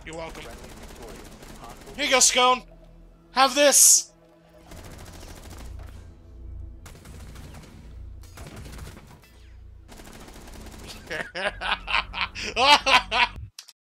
You're welcome. Friendly victorious. Hostile. Here you go, Scone. Have this.